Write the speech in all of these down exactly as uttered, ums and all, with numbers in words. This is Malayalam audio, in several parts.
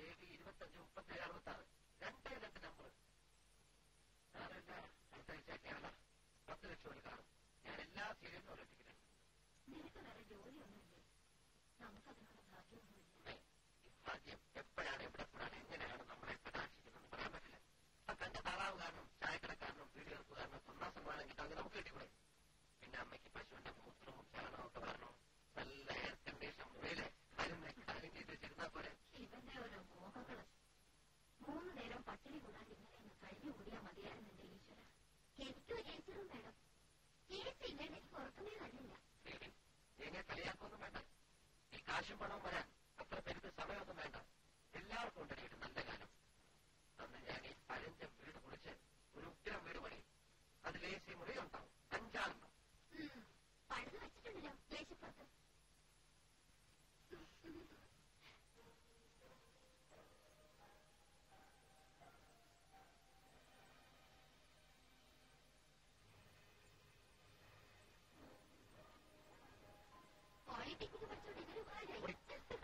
ഏഴ് ഇരുപത്തഞ്ച് മുപ്പത്തേഴ് അറുപത്താറ് രണ്ടേ രണ്ട് നമ്പർ. സാറല്ല അടുത്തയച്ചേക്കാണല്ല പത്ത് ലക്ഷം ഒരു കാണും. ഞാൻ എല്ലാ സീരിയലും ഓരോ ടിക്കറ്റാണ്. ഭാഗ്യം എപ്പോഴാണ് എവിടെ കൂടാണ് എങ്ങനെയാണ് നമ്മളെ കടാക്ഷിക്കുന്നത് പറയാൻ പറ്റില്ല. ആ കണ്ട താറാവുകാരനും ചായക്കടക്കാരനും പീഡികർക്കുകാരനും ഒന്നാം സമ്മാനം കിട്ടാമെങ്കിൽ നമുക്ക് കിട്ടിക്കൂടെ? പിന്നെ അമ്മയ്ക്ക് പശുവിന്റെ മൂത്രവും ചാണകവും ഒക്കെ വരണോ? നല്ല എയർ കണ്ടീഷൻ മുറിയിലെ മരുന്ന് കാര്യം ചെയ്ത് വെച്ചിരുന്നാ പോലെ. ഇവന്റെ ഓരോ മോഹങ്ങള് മൂന്നു നേരം പട്ടിണി കൂടാതെ ഇങ്ങനെ കഴിഞ്ഞു കൂടിയാ മതിയായിരുന്നു എന്റെ ഈശ്വര. എനിക്കും ചേച്ചിയും വേണം. ചേച്ചിയില്ലേ എനിക്ക് ഉറക്കുന്നേ കഴിയില്ല. എങ്ങനെ കളിയാക്കൊന്നും വേണ്ട. ഈ കാശും പണവും വരാൻ അത്ര പെരുത്ത് സമയമൊന്നും വേണ്ട. എല്ലാവർക്കും ഉണ്ടായിട്ട് നല്ല കാലം. അന്ന് ഞാൻ ഈ പഴഞ്ചൻ വീട് കുളിച്ച് ഒരു ഉഗ്രം വീട് പണി. അതിൽ എ സി മുറി ഉണ്ടാവും അഞ്ചാറെണ്ണം. പഴുത് വെച്ചിട്ടുണ്ടല്ലോ ദേശപ്പുറത്ത്. പോളിടെക്നിക്ക് പഠിച്ചോണ്ട് ഇതൊരു ഉപകാരമായി.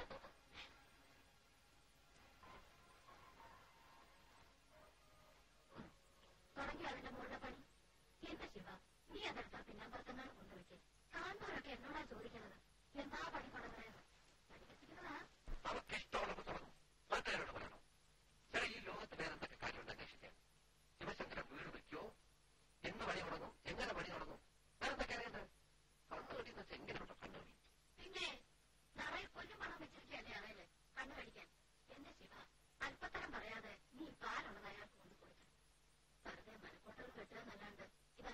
തുടങ്ങി അതിന്റെ മുകളിലെ പണി. എന്താ ശിവ നീ അതെടുത്താ പിന്നെ അമ്പർത്തെന്നാണ് കൊണ്ടുവയ്ക്ക്. കാണുന്നവരൊക്കെ എന്നോടാ ചോദിക്കുന്നത് എന്താ പണി കൊണ്ടുവന്നത്. പഠിപ്പിക്കുന്നതാ അവർക്ക് ഇഷ്ടമുള്ളത് തുടങ്ങും. നാട്ടുകാരോട് പറയണം. ചില ഈ ലോകത്ത് വേറെ എന്തൊക്കെ കാര്യമുണ്ട് അന്വേഷിക്കാൻ. ശിവശങ്കരൻ വീട് വയ്ക്കോ? എന്ന് പണി തുടങ്ങും? എങ്ങനെ പണി തുടങ്ങും? വേറെ എന്തൊക്കെ അറിയുന്നത്? കണ്ണു കെട്ടിന്ന് വെച്ചാൽ എങ്ങനെയുണ്ടോ കണ്ണു കടി. പിന്നെ നിറയെ കൊല്ലും പണം വെച്ചിരിക്കുകയല്ലേ അറിയില്ലേ കണ്ണു കടിക്കാൻ. എന്റെ ശിവ അല്പത്തരം പറയാതെ നീ പാലുള്ളത് അയാൾക്ക് കൊണ്ട് കൊടുക്കണം. വെറുതെ മനക്കോട്ടകൾ കെട്ടുകയെന്നല്ലാണ്ട് ഇതാ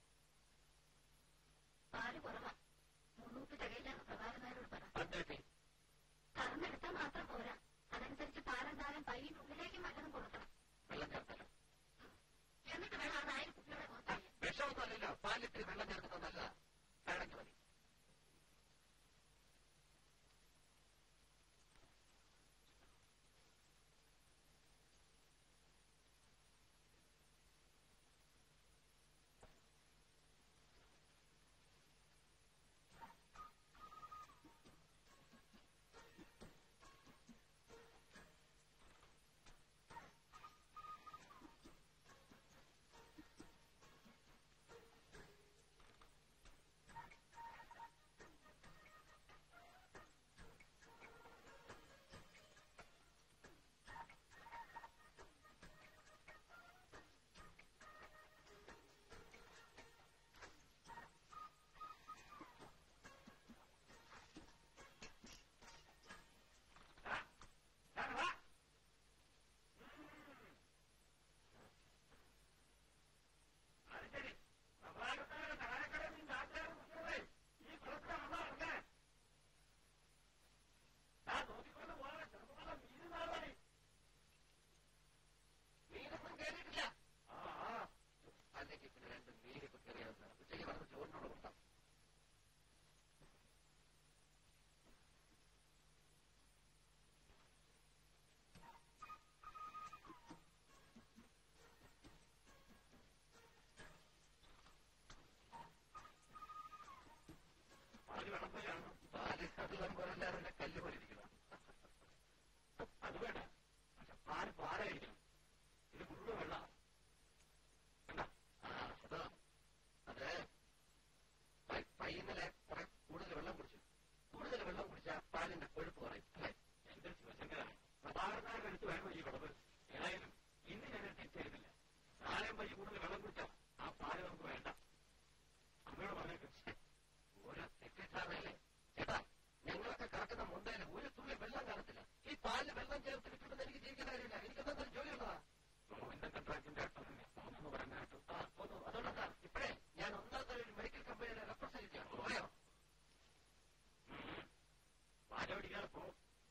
പാല് കുറവാ. മുന്നൂറ്റി തികയില്ലാന്ന് പ്രഭാകരനാരോട് പറ. കറന്നെടുത്താൽ മാത്രം പോരാ. അതനുസരിച്ച് പാലെന്തായാലും പയ്യനുള്ളിലേക്ക് മകനും കൊടുക്കണം. വെള്ളം ചേർത്തല്ലോ. എന്നിട്ട് വേണം അത് ആയിരം കുട്ടികളെ നോക്കാൻ. വിഷമൊന്നും അല്ലല്ലോ. പാലിത്തിരി വെള്ളം ചേർക്കുന്നത് നല്ലതാ. വേണമെങ്കിൽ മതി. പാല് വെള്ളം പോലല്ലാതെ കല്ല് പോലെ ഇരിക്കണം. അത് വേണ്ട. പക്ഷെ പാല് പാലായിരിക്കണം. ഇത് മുഴുവൻ വെള്ള. അത് പയ്യന്നലെ കുറെ കൂടുതൽ വെള്ളം കുടിച്ചു. കൂടുതൽ വെള്ളം കുടിച്ചാൽ പാലിന്റെ കൊഴുപ്പ് കുറയും അല്ലേ? എന്റെ ശിവശങ്കരാണ് പ്രഭാകരനാരുടെ അടുത്ത് വേണം ഈ വിളവ്. ഏതായാലും ഇന്ന് ഞാൻ തിരിച്ചറിയുന്നില്ല. നാളെയും പയ്യ കൂടുതൽ വെള്ളം കുടിച്ചാൽ ആ പാല് നമുക്ക് വേണ്ട. അമ്മയോട് പറഞ്ഞേക്കും. ഓരോ തെറ്റിദ്ധാരണയല്ലേ ചേട്ടാ. ഞങ്ങളൊക്കെ കറക്കുന്ന മുണ്ടയിൽ ഒരു തുള്ളി വെള്ളം കാണത്തില്ല. ഈ പാലിന് വെള്ളം ചേർത്തിട്ടുണ്ടെന്ന് എനിക്ക് ജീവിക്കുന്ന കാര്യമില്ല. എനിക്ക് എന്താ ജോലിയുള്ളതാ. എന്റെ കൺട്രാക്ടിന്റെ ഒന്ന് പറയാൻ കേട്ടു. ആ ഒന്ന് അതുകൊണ്ടാ ഇപ്പഴേ ഞാൻ ഒന്നാമത്തെ ഒരു മെഡിക്കൽ കമ്പനിയുടെ റെപ്രസെന്റേറ്റീവ് ആണ്. പോയോ പാലോടിക്കാതെ പോ.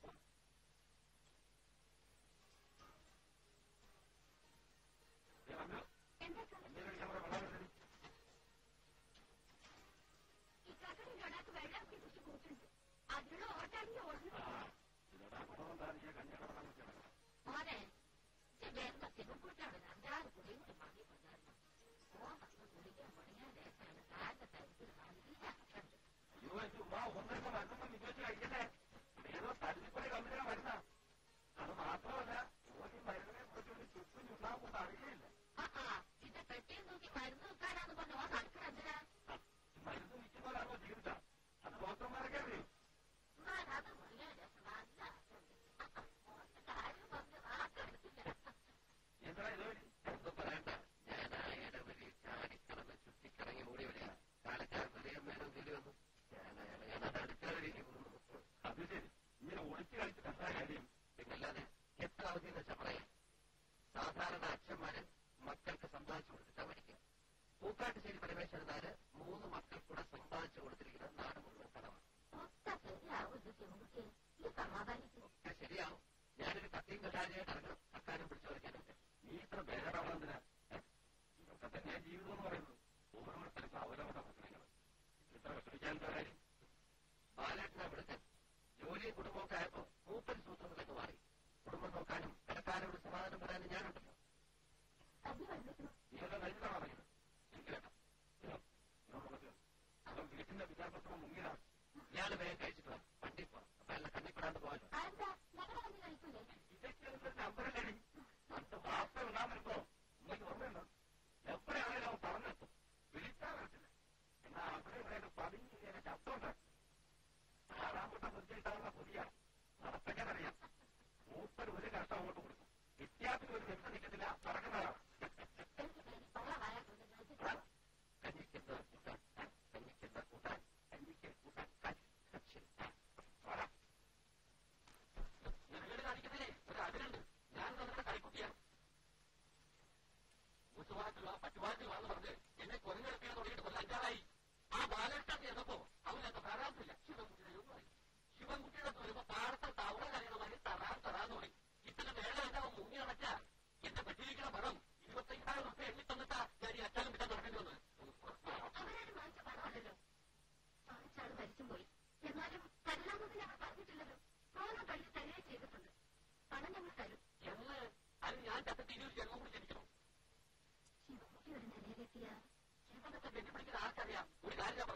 മോനെ വെള്ളത്തിന് കൂട്ടാണ് അഞ്ചാറ് കുടിയും മതി കൊണ്ടായിരുന്നു. ഓണത്തിന് കുടിക്കാൻ തുടങ്ങിയ ദേശമാണ് കാലത്തെ തരത്തിൽ നല്ല ഒന്നൊക്കെ മരുന്നൊന്നും വിശ്വസിച്ച് കഴിക്കട്ടെ. ഏതോ തല്ലിപ്പൊടി കമ്പനിയാണ് വരുന്ന. അത് മാത്രം തൂക്കാട്ടുശ്ശേരി പരമേശ്വരൻ നായർ മൂന്ന് മക്കൾ കൂടെ സമ്പാദിച്ചു കൊടുത്തിരിക്കുന്ന നാട് മുഴുവൻ കടമാണ്. ഒക്കെ ശരിയാവും. ഞാനൊരു കത്തിയും കഷാരിയായിട്ട് ഇറങ്ങണം അക്കാര്യം പിടിച്ചു വയ്ക്കാനൊക്കെ. നീ ഇത്ര ബേജാറാവുന്നതിനാ? ഇതൊക്കെ തന്നെ ജീവിതം എന്ന് പറയുന്നത്. ഓരോരുത്തർക്കും അവരവരുടെ പ്രശ്നങ്ങൾ. ഇത്ര വിഷമിക്കാൻ കാര്യം. ബാലേട്ടനാ വിളിച്ചത്. ജോലിയും കുടുംബമൊക്കെ ആയപ്പോ മൂപ്പൻ സൂത്രത്തിലേക്ക് മാറി. കുടുംബം നോക്കാനും കടക്കാരോട് സമാധാനം പറയാനും ഞാനുണ്ടല്ലോ. നീയൊക്കെ കഴിഞ്ഞാണോ പറയുന്നത്? എനിക്ക് കേട്ടോ വീട്ടിന്റെ വിദ്യാഭ്യാസം മുങ്ങിയതാണ്. ഇയാള് വേഗം കഴിച്ചിട്ട് വണ്ടി പോവാം. അപ്പൊ എല്ലാം കണ്ണിപ്പെടാണ്ട് പോകാനോ? ഇതൊക്കെ നമ്പർ കഴി അത് വാർത്ത ഉണ്ടാൻ വരുമ്പോ നിങ്ങൾക്ക് ഓർമ്മയുണ്ടോ? എപ്പോഴാണെങ്കിലും അവൻ പറഞ്ഞെത്തും. വിളിച്ചാൽ പറ്റില്ല. എന്നാൽ അവിടെ ഇവിടെ പതിഞ്ഞ് ഇങ്ങനെ ശബ്ദമുണ്ടാക്കും. ആറാമൂട്ടം മുറിച്ചിട്ടാവുന്ന പുതിയ നടപ്പയ്ക്കാനറിയാം. മൂപ്പർ ഒരു കഷ്ടം അങ്ങോട്ട് കൊടുക്കും. വിദ്യാർത്ഥി ഒരു വ്യക്തി നിൽക്കത്തില്ല. പറക്കുന്നതാണ്. കഞ്ഞിക്കുന്ന കൂട്ടാൻ കഞ്ഞിക്കുന്ന കൂട്ടാൻ കഞ്ഞിക്ക് കൂട്ടാൻ ഞങ്ങൾ കാണിക്കുന്നില്ലേ ഒരു അതിലുണ്ട്. ഞാൻ നമ്മുടെ കളിക്കുട്ടിയാണ്. മുസുവാറ്റുള്ള പറ്റുവാറ്റുള്ളതെന്ന് പറഞ്ഞ് എന്നെ കൊരഞ്ഞെടുക്കാൻ തുടങ്ങിയിട്ട് ഒരു അഞ്ചാറായി. ആ ബാലകൃഷ്ണൻ എന്നപ്പോ അവനൊക്കെ തരാത്തില്ല. ശിവൻകുട്ടിയുടെ പറയും. ശിവൻകുട്ടിയുടെ വരുമ്പോ പാടത്തെ തവള കറിയുന്നവരെ തറാൻ തറാന്ന് പറയും. ഇത്തരം വേള എന്താ മുങ്ങി അടച്ച എന്റെ പെട്ടിരിക്കുന്ന പണം ഇരുപത്തയ്യായിരം റുപ്യ എണ്ണി തന്നിട്ടാ ഞാൻ ഈ അച്ചാലും വിട്ടാൻ തുടങ്ങി വന്നത്. അവരാരും വാങ്ങിച്ച പണമല്ലല്ലോ. വാങ്ങിച്ചാൾ മരിച്ചും പോയി. എന്നാലും തരില്ലാന്നതിന് അവർ പറഞ്ഞിട്ടില്ലല്ലോ. മോനെ പള്ളി തരികയും ചെയ്തിട്ടുണ്ട്. പണം ഞങ്ങൾ തരും എന്ന് അത് ഞാൻ ചത്തത്തി ഇരുപത് ജന്മം കൂടി ജനിക്കണം. ശിവകുട്ടി ഒരു നിലയിലെത്തിയ ശിവനൊക്കെ വെല്ലുവിളിക്കുന്ന ആർക്കറിയാം. ഒരു കാര്യം